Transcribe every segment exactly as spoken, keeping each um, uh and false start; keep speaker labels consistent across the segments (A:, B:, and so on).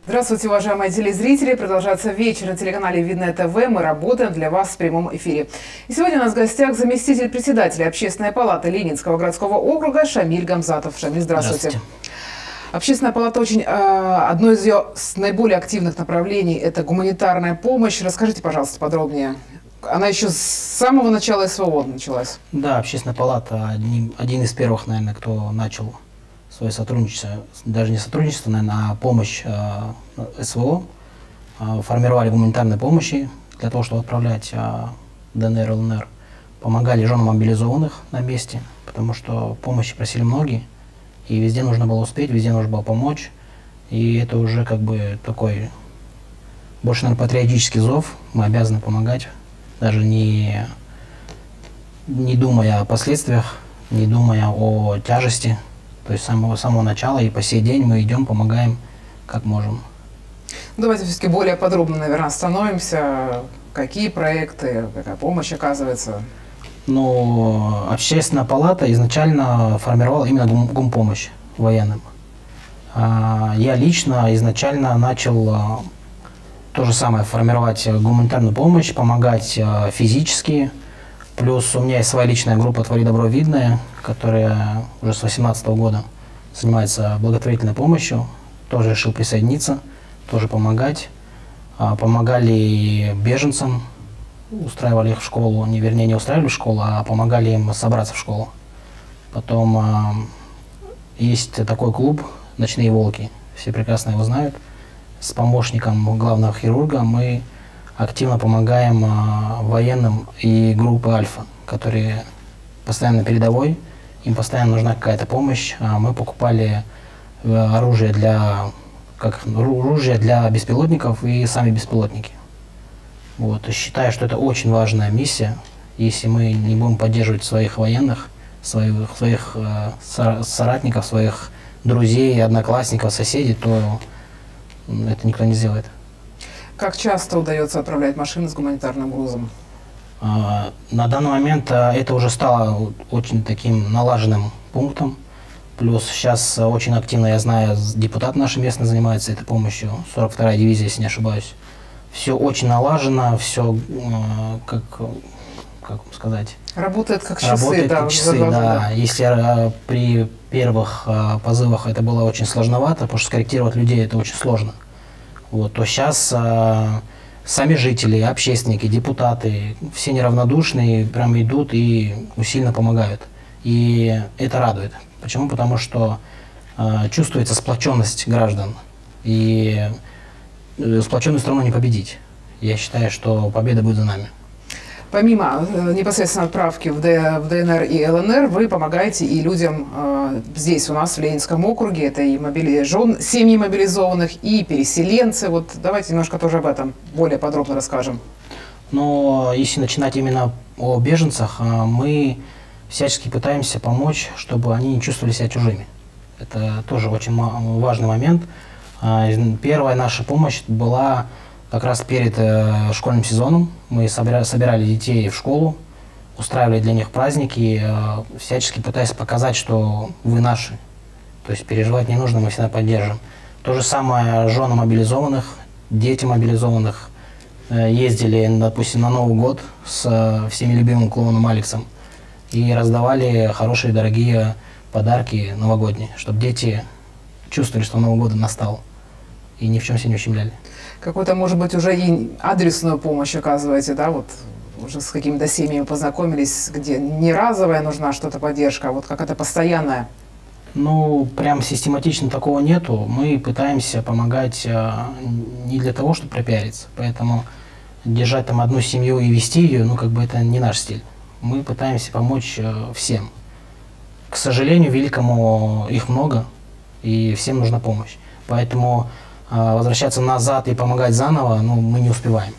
A: Здравствуйте, уважаемые телезрители. Продолжается вечер на телеканале Видное ТВ. Мы работаем для вас в прямом эфире. И сегодня у нас в гостях заместитель председателя Общественной палаты Ленинского городского округа Шамиль Гамзатов. Шамиль, здравствуйте. Здравствуйте. Общественная палата очень... Одно из ее наиболее активных направлений – это гуманитарная помощь. Расскажите, пожалуйста, подробнее. Она еще с самого начала СВО началась.
B: Да, Общественная палата один, один из первых, наверное, кто начал свое сотрудничество, даже не сотрудничество, наверное, а помощь э, СВО. Э, формировали гуманитарные помощи для того, чтобы отправлять э, ДНР, ЛНР. Помогали женам мобилизованных на месте, потому что помощи просили многие. И везде нужно было успеть, везде нужно было помочь. И это уже как бы такой, больше, наверное, патриотический зов. Мы обязаны помогать, даже не, не думая о последствиях, не думая о тяжести. То есть с самого, самого начала и по сей день мы идем, помогаем, как можем.
A: Давайте все-таки более подробно, наверное, остановимся. Какие проекты, какая помощь оказывается?
B: Ну, Общественная палата изначально формировала именно гум, гумпомощь военным. А, я лично изначально начал а, то же самое, формировать гуманитарную помощь, помогать а, физически. Плюс у меня есть своя личная группа «Твори добро видное», которая уже с две тысячи восемнадцатого года занимается благотворительной помощью. Тоже решил присоединиться, тоже помогать. А, помогали беженцам, устраивали их в школу, не, вернее, не устраивали в школу, а помогали им собраться в школу. Потом а, есть такой клуб «Ночные волки», все прекрасно его знают. С помощником главного хирурга мы активно помогаем а, военным и группы «Альфа», которые постоянно на передовой, им постоянно нужна какая-то помощь. А мы покупали а, оружие для, как, оружие для беспилотников и сами беспилотники. Вот. Считаю, что это очень важная миссия. Если мы не будем поддерживать своих военных, своих, своих э, соратников, своих друзей, одноклассников, соседей, то это никто не сделает.
A: Как часто удается отправлять машины с гуманитарным грузом?
B: А, на данный момент а, это уже стало очень таким налаженным пунктом. Плюс сейчас а, очень активно, я знаю, депутат наш местный занимается этой помощью, сорок вторая дивизия, если не ошибаюсь. Все очень налажено, все, э, как, как вам сказать...
A: Работает как часы,
B: Работает
A: да.
B: как часы, да. Если э, при первых э, позывах это было очень сложновато, потому что скорректировать людей это очень сложно, вот, то сейчас э, сами жители, общественники, депутаты, все неравнодушные, прям идут и усиленно помогают. И это радует. Почему? Потому что э, чувствуется сплоченность граждан. И сплоченную страну не победить. Я считаю, что победа будет за нами.
A: Помимо э, непосредственно отправки в, Д, в ДНР и ЛНР, вы помогаете и людям э, здесь у нас в Ленинском округе. Это и мобили... жен... семьи мобилизованных, и переселенцы. Вот давайте немножко тоже об этом более подробно расскажем.
B: Но если начинать именно о беженцах, мы всячески пытаемся помочь, чтобы они не чувствовали себя чужими. Это тоже очень важный момент. Первая наша помощь была как раз перед э, школьным сезоном. Мы собирали, собирали детей в школу, устраивали для них праздники, э, всячески пытаясь показать, что вы наши. То есть переживать не нужно, мы всегда поддержим. То же самое жены мобилизованных, дети мобилизованных э, ездили, допустим, на Новый год с э, всеми любимым клоуном Алексом и раздавали хорошие, дорогие подарки новогодние, чтобы дети чувствовали, что Новый год настал, и ни в чем себя не ущемляли.
A: Какую-то, может быть, уже и адресную помощь оказываете, да, вот уже с какими-то семьями познакомились, где не разовая нужна что-то поддержка, а вот какая-то постоянная?
B: Ну, прям систематично такого нету. Мы пытаемся помогать а, не для того, чтобы пропиариться, поэтому держать там одну семью и вести ее, ну, как бы это не наш стиль. Мы пытаемся помочь а, всем. К сожалению, великому их много, и всем нужна помощь. Поэтому э, возвращаться назад и помогать заново, ну, мы не успеваем.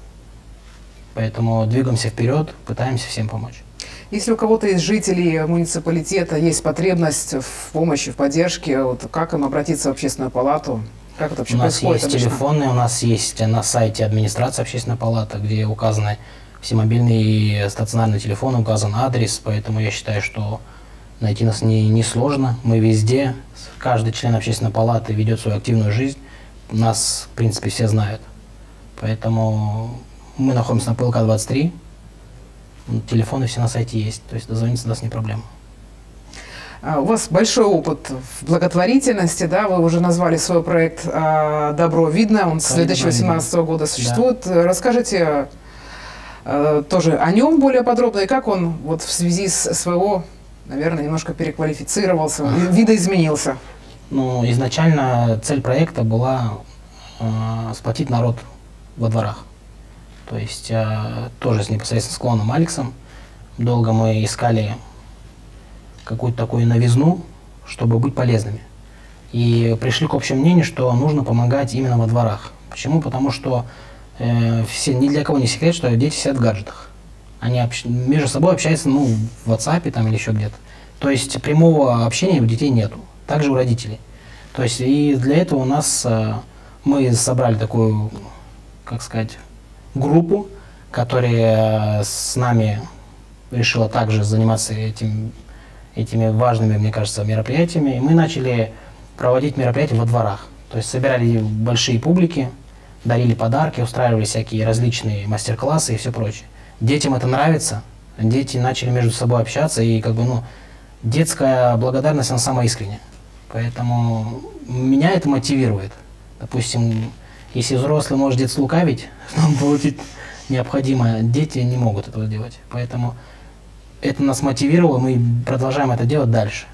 B: Поэтому двигаемся вперед, пытаемся всем помочь.
A: Если у кого-то из жителей муниципалитета есть потребность в помощи, в поддержке, вот как им обратиться в общественную палату? Как это вообще происходит? У нас есть телефоны,
B: у нас есть на сайте администрации общественной палаты, где указаны все мобильные и стационарные телефоны, указан адрес, поэтому я считаю, что найти нас не, не сложно. Мы везде, каждый член общественной палаты ведет свою активную жизнь, нас, в принципе, все знают. Поэтому мы находимся на ПЛК двадцать три, телефоны все на сайте есть, то есть дозвониться до нас не проблема.
A: У вас большой опыт в благотворительности, да, вы уже назвали свой проект «Добро видно», он с две тысячи восемнадцатого года существует. Да. Расскажите тоже о нем более подробно, и как он вот в связи с СВО, наверное, немножко переквалифицировался, видоизменился.
B: Ну, изначально цель проекта была э, сплотить народ во дворах. То есть э, тоже с непосредственно склоном Алексом. Долго мы искали какую-то такую новизну, чтобы быть полезными. И пришли к общему мнению, что нужно помогать именно во дворах. Почему? Потому что э, все, ни для кого не секрет, что дети сидят в гаджетах. Они общ, между собой общаются, ну, в WhatsApp там или еще где-то. То есть прямого общения у детей нету. Также у родителей. То есть и для этого у нас э, мы собрали такую, как сказать, группу, которая э, с нами решила также заниматься этим, этими важными, мне кажется, мероприятиями. И мы начали проводить мероприятия во дворах. То есть собирали большие публики, дарили подарки, устраивали всякие различные мастер-классы и все прочее. Детям это нравится, дети начали между собой общаться, и как бы, ну, детская благодарность, она самая искренняя. Поэтому меня это мотивирует. Допустим, если взрослый может где-то слукавить, чтобы получить необходимое, дети не могут этого делать. Поэтому это нас мотивировало, мы продолжаем это делать дальше.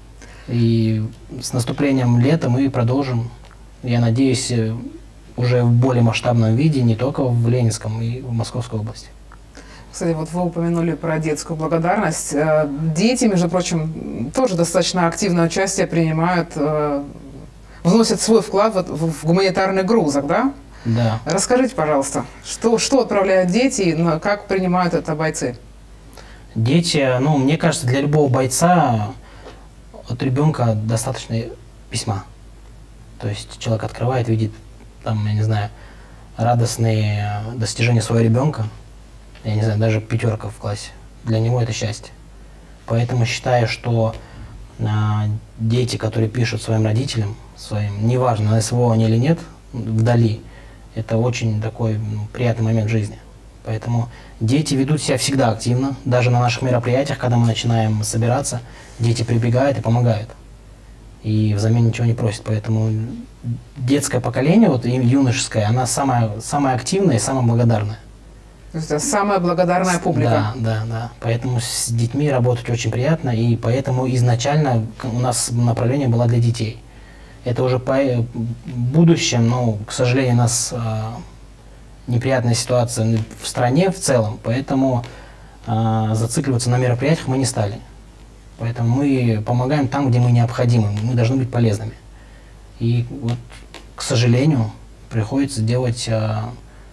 B: И с наступлением лета мы продолжим, я надеюсь, уже в более масштабном виде, не только в Ленинском и в Московской области.
A: Кстати, вот вы упомянули про детскую благодарность. Дети, между прочим, тоже достаточно активное участие принимают, вносят свой вклад в гуманитарный грузок, да?
B: Да.
A: Расскажите, пожалуйста, что, что отправляют дети и как принимают это бойцы?
B: Дети, ну, мне кажется, для любого бойца от ребенка достаточно письма. То есть человек открывает, видит, там, я не знаю, радостные достижения своего ребенка. Я не знаю, даже пятерка в классе. Для него это счастье. Поэтому считаю, что а, дети, которые пишут своим родителям, своим, неважно, на СВО они или нет, вдали, это очень такой, ну, приятный момент жизни. Поэтому дети ведут себя всегда активно. Даже на наших мероприятиях, когда мы начинаем собираться, дети прибегают и помогают. И взамен ничего не просят. Поэтому детское поколение, вот, и юношеское, она самая, самая активная и самая благодарная.
A: То есть это самая благодарная публика.
B: Да, да, да. Поэтому с детьми работать очень приятно, и поэтому изначально у нас направление было для детей. Это уже по будущем, но, к сожалению, у нас а, неприятная ситуация в стране в целом, поэтому а, зацикливаться на мероприятиях мы не стали. Поэтому мы помогаем там, где мы необходимы, мы должны быть полезными. И вот, к сожалению, приходится делать... А,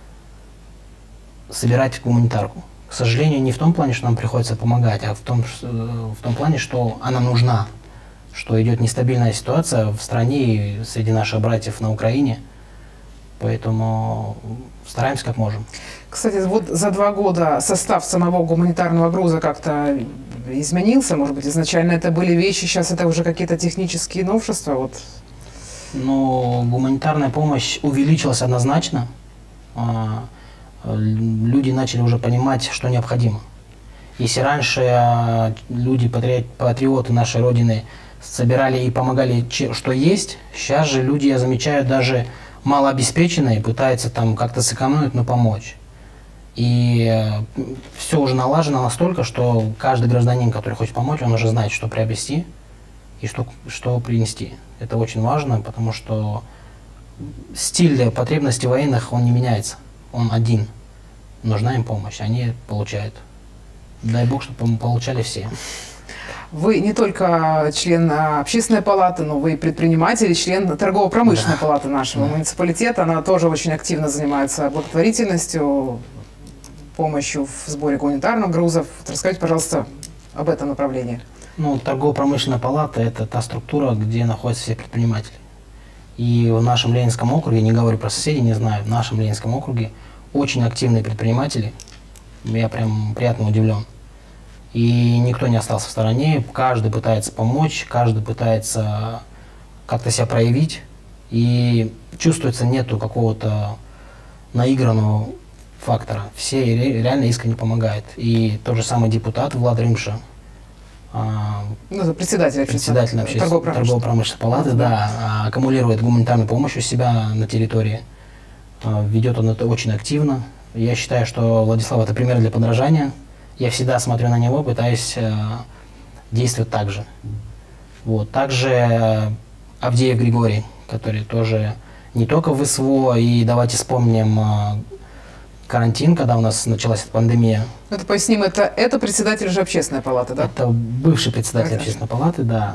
B: собирать гуманитарку. К сожалению, не в том плане, что нам приходится помогать, а в том, что, в том плане, что она нужна, что идет нестабильная ситуация в стране и среди наших братьев на Украине, поэтому стараемся как можем.
A: Кстати, вот за два года состав самого гуманитарного груза как-то изменился, может быть, изначально это были вещи, сейчас это уже какие-то технические новшества? Вот.
B: Но гуманитарная помощь увеличилась однозначно. Люди начали уже понимать, что необходимо. Если раньше люди, патриоты нашей Родины, собирали и помогали, что есть, сейчас же люди, я замечаю, даже малообеспеченные пытаются там как-то сэкономить, но помочь. И все уже налажено настолько, что каждый гражданин, который хочет помочь, он уже знает, что приобрести и что, что принести. Это очень важно, потому что стиль потребностей военных, он не меняется. Он один. Нужна им помощь, они получают. Дай Бог, чтобы получали все.
A: Вы не только член общественной палаты, но вы и предприниматель, член торгово-промышленной да. палаты нашего да. муниципалитета. Она тоже очень активно занимается благотворительностью, помощью в сборе гуманитарных грузов. Расскажите, пожалуйста, об этом направлении.
B: Ну, торгово-промышленная палата – это та структура, где находятся все предприниматели. И в нашем Ленинском округе, не говорю про соседей, не знаю, в нашем Ленинском округе очень активные предприниматели. Я прям приятно удивлен. И никто не остался в стороне, каждый пытается помочь, каждый пытается как-то себя проявить. И чувствуется, нету какого-то наигранного фактора. Все ре реально искренне помогают. И тот же самый депутат Влад Рымша, а,
A: ну, председатель,
B: председатель торгово-промышленной торгово палаты, да, да, аккумулирует гуманитарную помощь у себя на территории. А, ведет он это очень активно. Я считаю, что Владислав это пример для подражания. Я всегда смотрю на него, пытаюсь а, действовать так же. Вот. Также Авдеев Григорий, который тоже не только в СВО, и давайте вспомним а, карантин, когда у нас началась эта пандемия.
A: Это поясним, это, это председатель же общественной палаты, да?
B: Это бывший председатель Прекрасно. общественной палаты, да.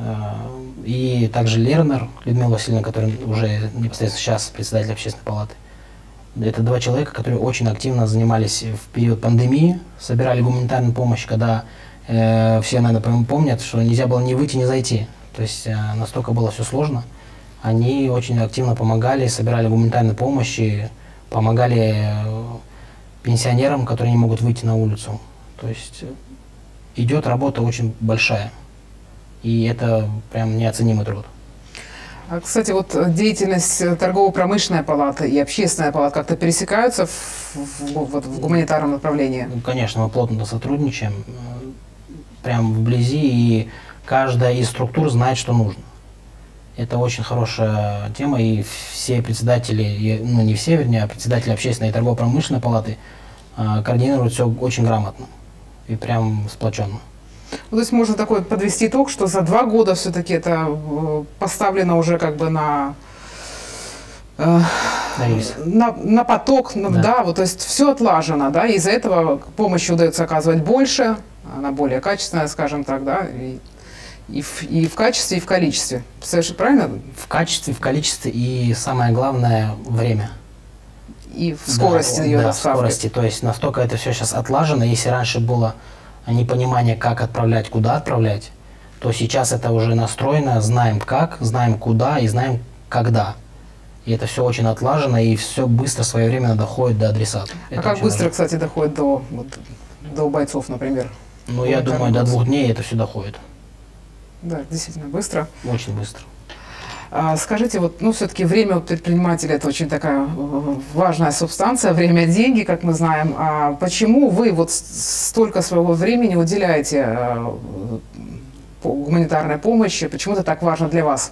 B: И также Лернер Людмила Васильевна, который уже непосредственно сейчас председатель общественной палаты. Это два человека, которые очень активно занимались в период пандемии, собирали гуманитарную помощь, когда э, все, наверное, помнят, что нельзя было ни выйти, ни зайти. То есть э, настолько было все сложно. Они очень активно помогали, собирали гуманитарную помощь и помогали пенсионерам, которые не могут выйти на улицу. То есть идет работа очень большая. И это прям неоценимый труд.
A: А, кстати, вот деятельность торгово-промышленной палаты и общественная палата как-то пересекаются в, в, в, в гуманитарном направлении?
B: Ну, конечно, мы плотно сотрудничаем, прям вблизи, и каждая из структур знает, что нужно. Это очень хорошая тема, и все председатели, ну не все, вернее, а председатели общественной и торгово-промышленной палаты э, координируют все очень грамотно и прям сплоченно.
A: Ну, то есть можно такой подвести итог, что за два года все-таки это поставлено уже как бы на, э, на, на поток, на, да. да, вот, то есть все отлажено, да, и из-за этого помощи удается оказывать больше, она более качественная, скажем так, да, и, И в, и в качестве, и в количестве. Совершенно правильно?
B: В качестве, в количестве и, самое главное, время.
A: И в скорости
B: да,
A: ее
B: да,
A: доставки.
B: в скорости. То есть настолько это все сейчас отлажено. Если раньше было непонимание, как отправлять, куда отправлять, то сейчас это уже настроено. Знаем как, знаем куда и знаем когда. И это все очень отлажено, и все быстро, своевременно доходит до адресата.
A: А
B: это
A: как быстро,
B: важно.
A: кстати, доходит до, вот, до бойцов, например?
B: Ну, я думаю, до двух дней это все доходит.
A: Да, действительно быстро.
B: Очень быстро.
A: А, скажите, вот, ну, все-таки время у предпринимателя это очень такая важная субстанция, время – деньги, как мы знаем. А почему вы вот столько своего времени уделяете а, по гуманитарной помощи? Почему это так важно для вас?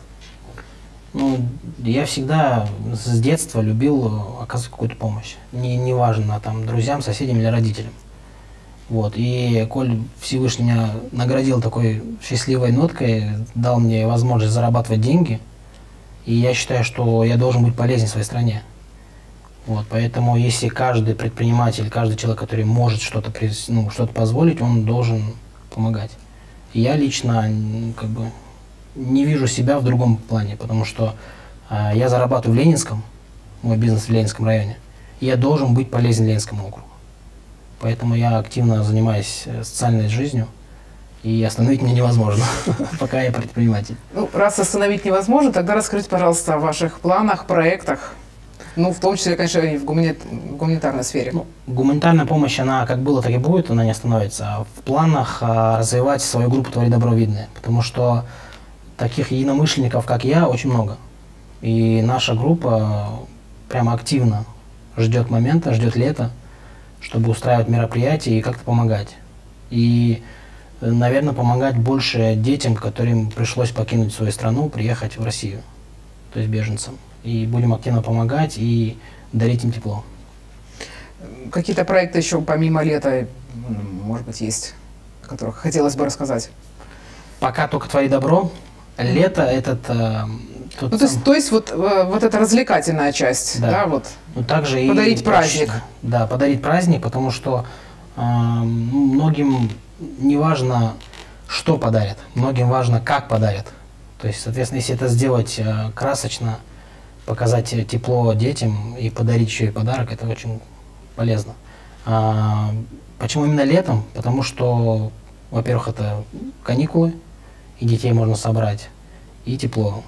B: Ну, я всегда с детства любил оказывать какую-то помощь. Не, не важно, там, друзьям, соседям или родителям. Вот. И коль Всевышний меня наградил такой счастливой ноткой, дал мне возможность зарабатывать деньги, и я считаю, что я должен быть полезен своей стране. Вот. Поэтому если каждый предприниматель, каждый человек, который может что-то ну, что-то позволить, он должен помогать. И я лично как бы не вижу себя в другом плане, потому что э, я зарабатываю в Ленинском, мой бизнес в Ленинском районе, и я должен быть полезен Ленинскому округу. Поэтому я активно занимаюсь социальной жизнью, и остановить меня невозможно, пока я предприниматель.
A: Ну, раз остановить невозможно, тогда расскажите, пожалуйста, о ваших планах, проектах, ну, в том числе, конечно, и в, гумани... в гуманитарной сфере.
B: Ну, гуманитарная помощь, она как было, так и будет, она не остановится. А в планах а, развивать свою группу «Твори добро видное», потому что таких единомышленников, как я, очень много. И наша группа прямо активно ждет момента, ждет лета, чтобы устраивать мероприятия и как-то помогать. И, наверное, помогать больше детям, которым пришлось покинуть свою страну, приехать в Россию, то есть беженцам. И будем активно помогать и дарить им тепло.
A: Какие-то проекты еще помимо лета, может быть, есть, о которых хотелось бы рассказать?
B: Пока только «Твори добро». Лето этот... Э,
A: ну, то, есть, то есть вот, э, вот эта развлекательная часть, да, да вот.
B: Ну, также
A: подарить
B: и,
A: праздник.
B: Да, подарить праздник, потому что э, многим не важно, что подарят, многим важно, как подарят. То есть, соответственно, если это сделать э, красочно, показать тепло детям и подарить еще и подарок, это очень полезно. А, почему именно летом? Потому что, во-первых, это каникулы, и детей можно собрать, и тепло.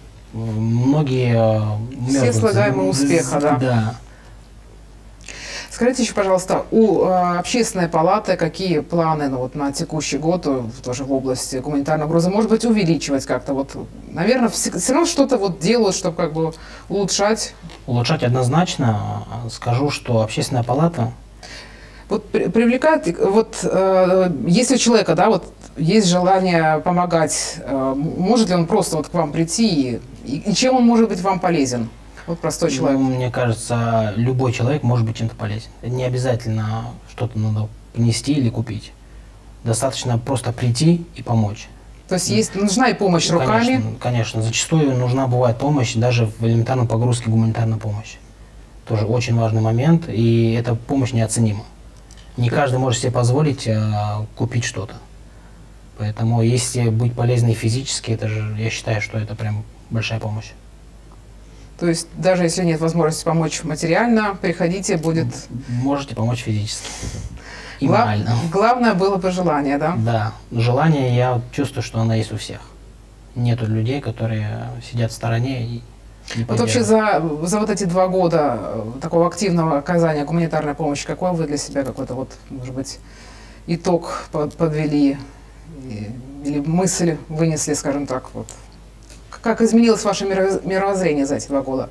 B: Многие...
A: Все слагаемые успеха, да.
B: Да.
A: Скажите еще, пожалуйста, у э, общественной палаты какие планы ну, вот, на текущий год э, тоже в области гуманитарной угрозы? Может быть, увеличивать как-то? Вот, наверное, все, все равно что-то вот делают, чтобы как бы улучшать?
B: Улучшать однозначно. Скажу, что общественная палата...
A: Вот при, привлекает, вот э, если у человека, да, вот есть желание помогать, э, может ли он просто вот к вам прийти и, и чем он может быть вам полезен? Вот простой человек.
B: Ну, мне кажется, любой человек может быть чем-то полезен. Не обязательно что-то надо принести или купить. Достаточно просто прийти и помочь.
A: То есть, есть нужна и помощь
B: ну,
A: руками?
B: Конечно, конечно. Зачастую нужна бывает помощь даже в элементарной погрузке гуманитарной помощи. Тоже очень важный момент, и эта помощь неоценима. Не каждый может себе позволить а, купить что-то. Поэтому если быть полезной физически, это же, я считаю, что это прям большая помощь.
A: То есть даже если нет возможности помочь материально, приходите, будет...
B: Можете помочь физически. И
A: Гла...
B: морально.
A: Главное было бы желание, да?
B: Да. Желание, я чувствую, что оно есть у всех. Нету людей, которые сидят в стороне и не
A: Вот вообще за, за вот эти два года такого активного оказания гуманитарной помощи, какой вы для себя какой-то вот, может быть, итог подвели или мысль вынесли, скажем так, вот? Как изменилось ваше мировоззрение за эти два года?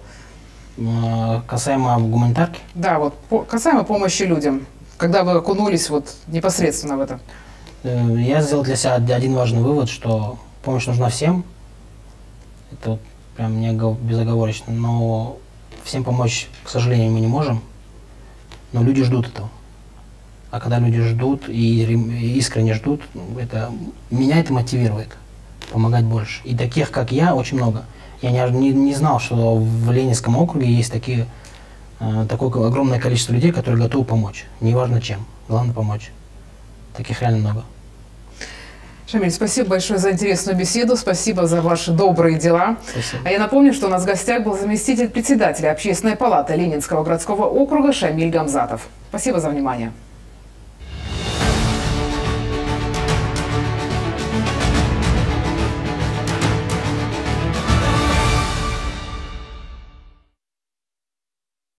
B: Касаемо гуманитарки?
A: Да, вот по, касаемо помощи людям, когда вы окунулись вот непосредственно в это.
B: Я сделал для себя один важный вывод, что помощь нужна всем. Это вот прям не безоговорочно, но всем помочь, к сожалению, мы не можем. Но люди ждут этого. А когда люди ждут и искренне ждут, это меня это мотивирует помогать больше. И таких, как я, очень много. Я не, не, не знал, что в Ленинском округе есть такие, э, такое огромное количество людей, которые готовы помочь. Неважно чем. Главное помочь. Таких реально много.
A: Шамиль, спасибо большое за интересную беседу. Спасибо за ваши добрые дела. Спасибо. А я напомню, что у нас в гостях был заместитель председателя Общественной палаты Ленинского городского округа Шамиль Гамзатов. Спасибо за внимание.